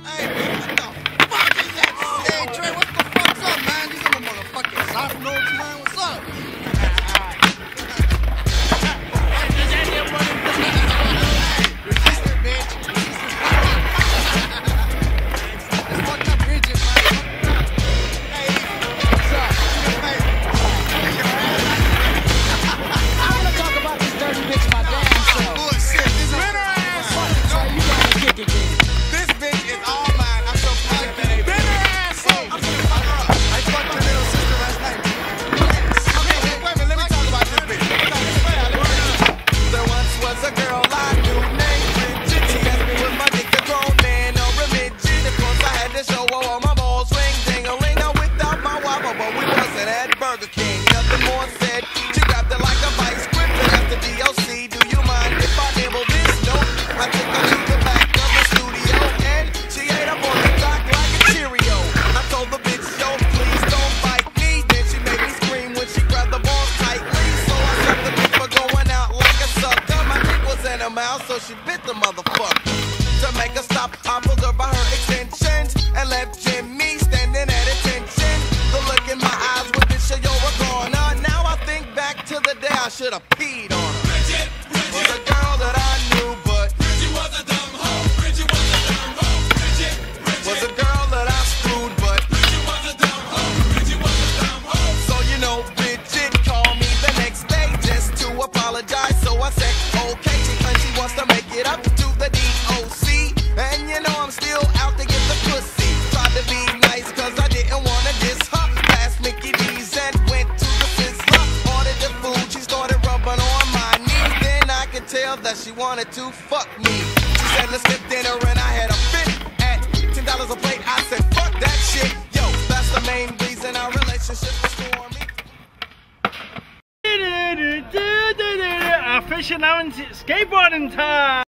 Hey, what the fuck is that? Hey, Trey, what the fuck's up, man? These are the motherfucking soft notes, man. What's up? Resistant, bitch. This fucked up Bridget, man. Hey, what's up? Do me a favor. I wanna talk about this dirty bitch my damn self. Bullshit. This is Trey, you gotta kick it, bitch. This bitch is all mine. I'm so proud of that. Bitter asshole. I'm gonna fuck her up. I fucked your little sister last night. Okay, wait a minute. Let me talk about this bitch. There once was a girl I knew named Bridget. She asked me was my dick a grown man or a midget. Of course I had to show her all my balls ring, ding-a-ling. Now without my wobble, but we wasn't at Burger King. Nothing more said. She grabbed it like a vice grip and left the DOC. Do you mind if I nibble this? No. I took her to the back of the studio and she ate up on the dock like a Cheerio. I told the bitch, yo, please don't bite me. Then she made me scream when she grabbed the balls tightly. So I sucked the bitch for going out like a sucker. My dick was in her mouth, so she bit the motherfucker. To make her stop, I pulled her by her extensions and left Jimmy standing at attention. The look in my eyes with this shit, yo, a corner. Now I think back to the day I should have peed on her. Bridget was a girl that I knew, but Bridget was a dumb hoe. Bridget was a dumb hoe. Bridget was a girl that I screwed, but Bridget was a dumb hoe. Bridget was a dumb hoe. So you know, Bridget called me the next day just to apologize. So I said, okay, she wants to make it up to the DOC. And you know I'm still out to get the pussy. Tried to be nice cause I didn't wanna diss her. Past Mickey D's and went to the Sizzler. Ordered the food, she started rubbing on my knees. Then I could tell that she wanted to fuck me. She said let's get dinner and I had a fit at $10 a plate. I said fuck that shit. Yo, that's the main reason our relationship was stormy. Official announcement, skateboarding time!